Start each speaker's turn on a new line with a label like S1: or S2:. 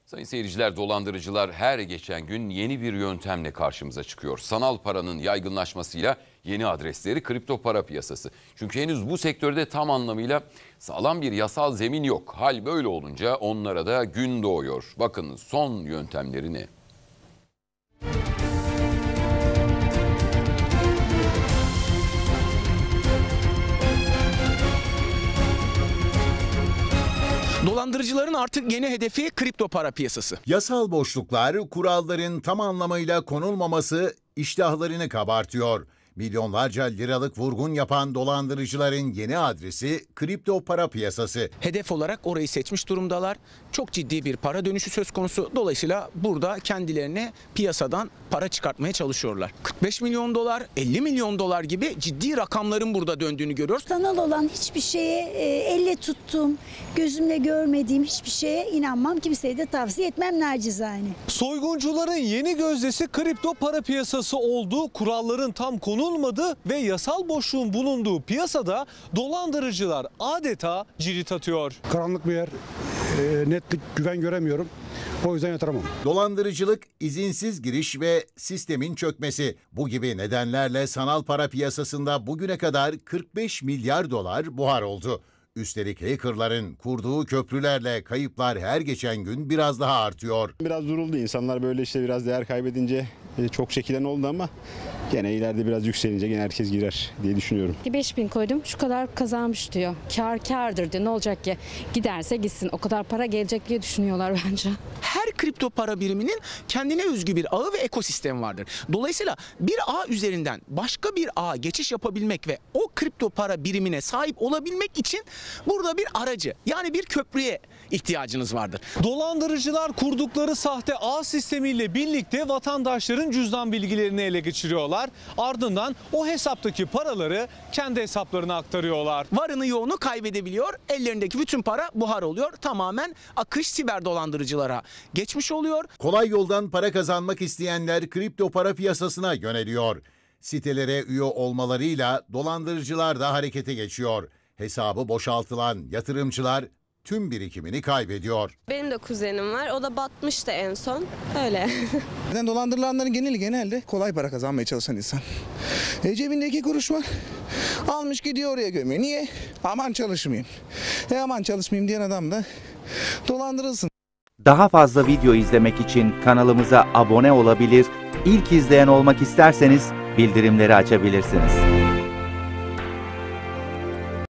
S1: Sayın seyirciler, dolandırıcılar her geçen gün yeni bir yöntemle karşımıza çıkıyor. Sanal paranın yaygınlaşmasıyla yeni adresleri kripto para piyasası. Çünkü henüz bu sektörde tam anlamıyla sağlam bir yasal zemin yok. Hal böyle olunca onlara da gün doğuyor. Bakın son yöntemleri ne?
S2: Dolandırıcıların artık yeni hedefi kripto para piyasası.
S3: Yasal boşluklar, kuralların tam anlamıyla konulmaması iştahlarını kabartıyor. Milyonlarca liralık vurgun yapan dolandırıcıların yeni adresi kripto para piyasası.
S2: Hedef olarak orayı seçmiş durumdalar. Çok ciddi bir para dönüşü söz konusu. Dolayısıyla burada kendilerine piyasadan para çıkartmaya çalışıyorlar. 45 milyon dolar, 50 milyon dolar gibi ciddi rakamların burada döndüğünü görüyoruz.
S4: Sanal olan hiçbir şeye elle tuttuğum, gözümle görmediğim hiçbir şeye inanmam. Kimseye de tavsiye etmem nacizane.
S5: Soyguncuların yeni gözdesi kripto para piyasası oldu. Kuralların tam konulmadığı ve yasal boşluğun bulunduğu piyasada dolandırıcılar adeta cirit atıyor.
S6: Karanlık bir yer, netlik, güven göremiyorum. O yüzden yatıramam.
S3: Dolandırıcılık, izinsiz giriş ve sistemin çökmesi. Bu gibi nedenlerle sanal para piyasasında bugüne kadar 45 milyar dolar buhar oldu. Üstelik hackerların kurduğu köprülerle kayıplar her geçen gün biraz daha artıyor.
S7: Biraz duruldu. İnsanlar böyle işte biraz değer kaybedince çok çekilen oldu ama gene ileride biraz yükselince gene herkes girer diye düşünüyorum.
S8: 5.000 koydum, şu kadar kazanmış diyor. Kârdır diyor. Ne olacak ki? Giderse gitsin. O kadar para gelecek diye düşünüyorlar bence.
S2: Her kripto para biriminin kendine özgü bir ağı ve ekosistemi vardır. Dolayısıyla bir ağ üzerinden başka bir ağa geçiş yapabilmek ve o kripto para birimine sahip olabilmek için burada bir aracı, yani bir köprüye ihtiyacınız vardır.
S5: Dolandırıcılar kurdukları sahte ağ sistemiyle birlikte vatandaşların cüzdan bilgilerini ele geçiriyorlar. Ardından o hesaptaki paraları kendi hesaplarına aktarıyorlar.
S2: Varını yoğunu kaybedebiliyor. Ellerindeki bütün para buhar oluyor. Tamamen akış siber dolandırıcılara geçmiş oluyor.
S3: Kolay yoldan para kazanmak isteyenler kripto para piyasasına yöneliyor. Sitelere üye olmalarıyla dolandırıcılar da harekete geçiyor. Hesabı boşaltılan yatırımcılar tüm birikimini kaybediyor.
S9: Benim de kuzenim var. O da batmıştı en son. Öyle.
S10: Dolandırılanların genelde kolay para kazanmaya çalışan insan. Cebinde 2 kuruş var. Almış gidiyor oraya gömüyor. Niye? Aman çalışmayayım. Aman çalışmayayım diyen adam da dolandırılsın.
S11: Daha fazla video izlemek için kanalımıza abone olabilir, ilk izleyen olmak isterseniz bildirimleri açabilirsiniz.